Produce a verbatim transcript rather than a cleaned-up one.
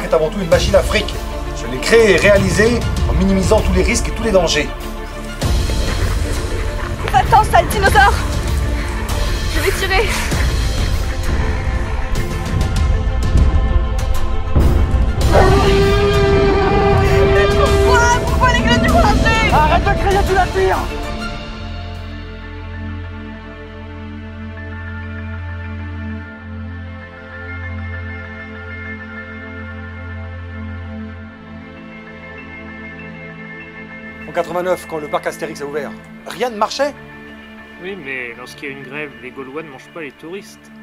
est avant tout une machine à fric. Je l'ai créée et réalisée en minimisant tous les risques et tous les dangers. Va-t'en, sale dinosaure! Je vais tirer! Mais pourquoi? Pourquoi les grenouilles ont lancé? Arrête de crier, tu la tires! En quatre-vingt-neuf, quand le parc Astérix a ouvert, rien ne marchait. Oui, mais lorsqu'il y a une grève, les Gaulois ne mangent pas les touristes.